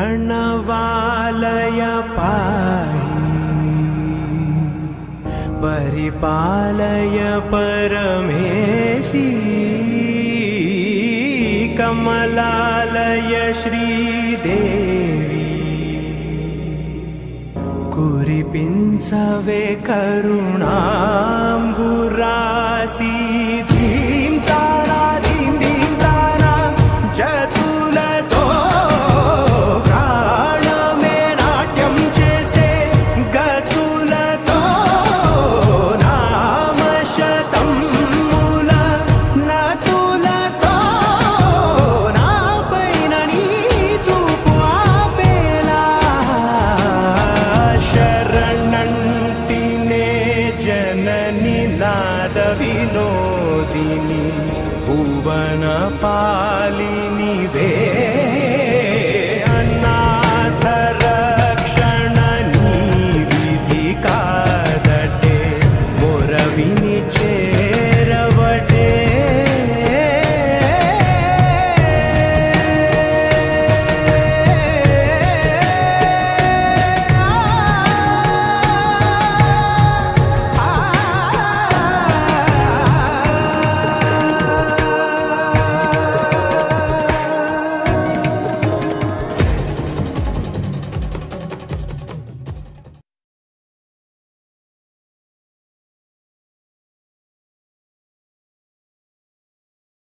प्रणवालय पाहि परिपालय परमेशी कमलालय श्रीदेवी कुरिपिंचवे करुणाम्बुरासी धीं तारा धीं धीं तारा जतुलतो प्राणमे नाट्यं चेसे गतुलतो नाम शतं मूल नतुलतो नापैननी चूपु आपेला शरणंतिने जननी नाद विनोदिनी भुवन पालिनी